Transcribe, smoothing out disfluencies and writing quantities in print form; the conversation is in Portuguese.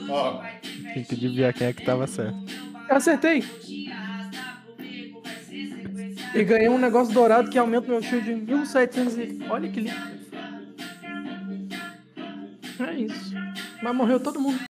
Ó, Tem que adivinhar quem é que tava certo. Eu acertei. E ganhei um negócio dourado que aumenta meu shield em 1700 e... Olha que lindo. É isso. Mas morreu todo mundo.